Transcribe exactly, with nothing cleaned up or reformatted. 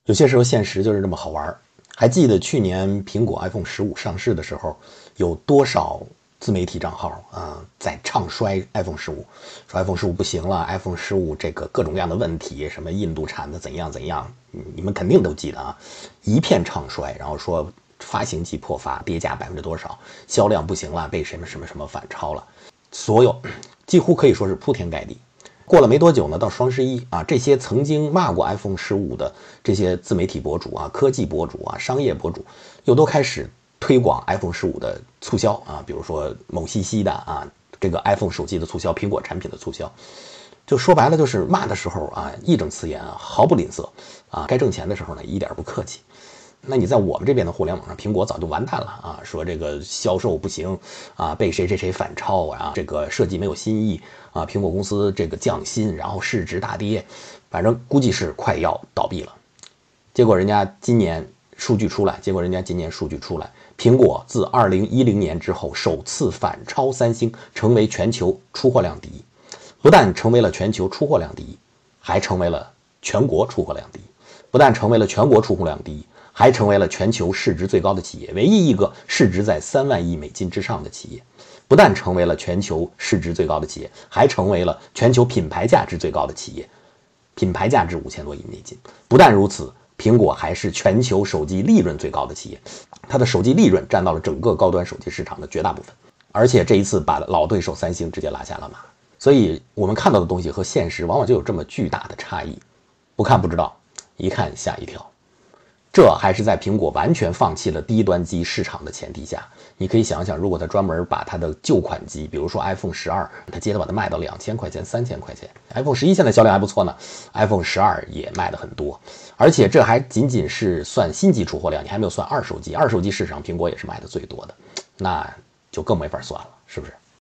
有些时候现实就是这么好玩。还记得去年苹果 iPhone 十五上市的时候，有多少自媒体账号啊、呃、在唱衰 iPhone 十五，说 iPhone 十五不行了 ，iPhone 十五这个各种各样的问题，什么印度产的怎样怎样，你们肯定都记得啊，一片唱衰，然后说发行季破发，跌价百分之多少，销量不行了，被什么什么什么反超了，所有几乎可以说是铺天盖地。过了没多久呢，到双十一啊，这些曾经骂过 iPhone 十五的这些自媒体博主啊、科技博主啊、商业博主，又都开始推广 iPhone 十五的促销啊，比如说某西西的啊，这个 iPhone 手机的促销，苹果产品的促销，就说白了就是骂的时候啊，义正辞严啊，毫不吝啬啊，该挣钱的时候呢，一点不客气。那你在我们这边的互联网上，苹果早就完蛋了啊！说这个销售不行啊，被谁谁谁反超啊，这个设计没有新意啊，苹果公司这个降薪，然后市值大跌，反正估计是快要倒闭了。结果人家今年数据出来，结果人家今年数据出来，苹果自二零一零年之后首次反超三星，成为全球出货量第一。不但成为了全球出货量第一，还成为了全国出货量第一。不但成为了全国出货量第一，还成为了全球市值最高的企业，唯一一个市值在三万亿美金之上的企业。不但成为了全球市值最高的企业，还成为了全球品牌价值最高的企业，品牌价值五千多亿美金。不但如此，苹果还是全球手机利润最高的企业，它的手机利润占到了整个高端手机市场的绝大部分，而且这一次把老对手三星直接拉下了马。所以我们看到的东西和现实往往就有这么巨大的差异，不看不知道，一看吓一跳。这还是在苹果完全放弃了低端机市场的前提下。你可以想想，如果他专门把他的旧款机，比如说 iPhone 十二，他接着把它卖到两千块钱、三千块钱。iPhone 十一现在销量还不错呢 ，iPhone 十二也卖得很多，而且这还仅仅是算新机出货量，你还没有算二手机。二手机市场，苹果也是卖的最多的，那就更没法算了，是不是？